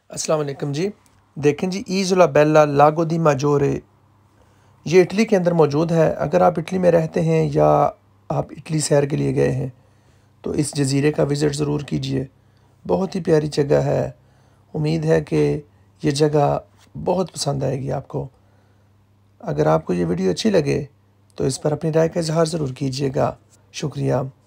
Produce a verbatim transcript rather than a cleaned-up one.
अस्सलाम वालेकुम जी। देखें जी, इज़ोला बेल्ला लागो दी माजोरे ये इटली के अंदर मौजूद है। अगर आप इटली में रहते हैं या आप इटली सैर के लिए गए हैं तो इस जज़ीरे का विज़िट ज़रूर कीजिए। बहुत ही प्यारी जगह है। उम्मीद है कि ये जगह बहुत पसंद आएगी आपको। अगर आपको ये वीडियो अच्छी लगे तो इस पर अपनी राय का इज़हार ज़रूर कीजिएगा। शुक्रिया।